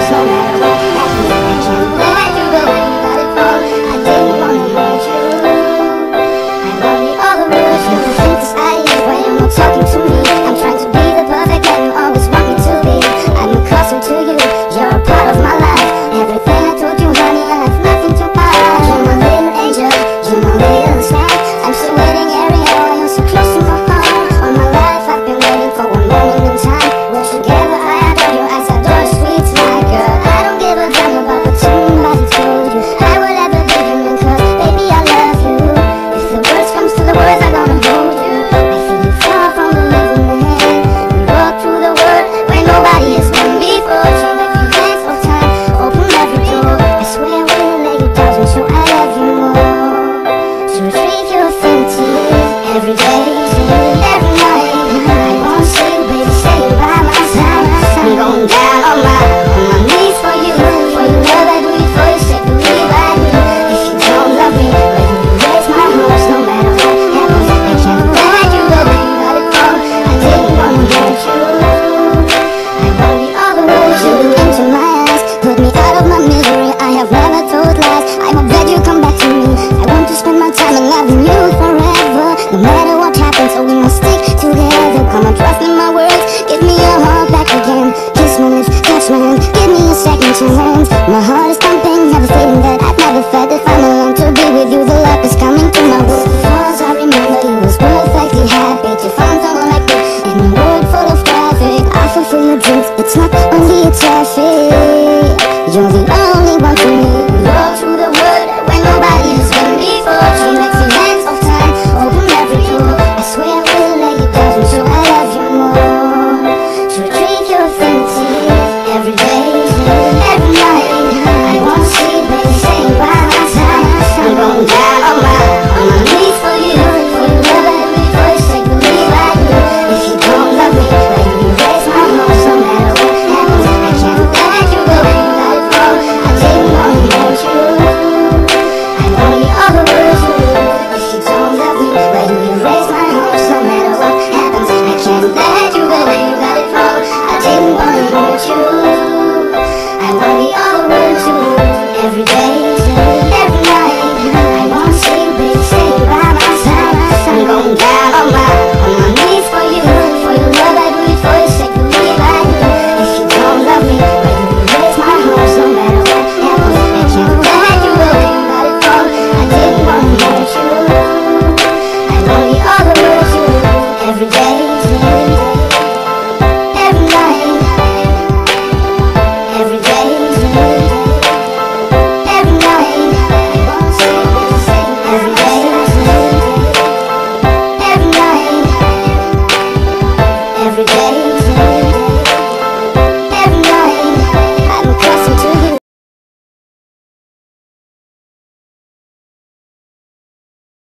hearts no matter what happens. I can't let you go where you got it from. I didn't wanna hurt you. I love you, all the rules. You don't think this I is when you're not talking to me. I'm trying to be the perfect man you always want me to be. I'm accustomed to you, you're a part of my life. Everything I told you, honey, I have nothing to hide. You're my little angel, you're my little star. I'm still waiting area, you're so close to my heart. All my life I've been waiting for one moment in time. We're together, I adore your eyes, adore your sweet smile, girl. I don't give a damn about what somebody told you. I will ever give you in, cause baby I love you. If the worst comes to the worst, I'm gonna hold you. I feel you far from the living man. We walk through the world where nobody has been before. So if you dance for time, open every door. I swear I will let you down, so I love you more. So retrieve your affinity every day, every night. I wanna see you, baby, stay by my side. I'm going down on my knees for you. For your love I do it, for your sake believe I do. If you don't love me, where do you raise my hopes? No matter what happens, I can't let you go where you got it from. I didn't wanna hurt you. I love you, all the rules. You look into my eyes, put me out of my misery. I have never told lies. I hope that you come back to me. I want to spend my time in loving you forever. No matter what happens, so we must stick together. Come on, trust in my words, give me your heart back again. Kiss my lips, touch my hand, give me a second chance. My heart is pumping, have a feeling that I've never felt. If I'm alone to be with you, the love is coming to my world. Cause I remember you was perfectly happy to find someone like me in a world full of traffic. I fulfill your dreams, it's not only a traffic. You're the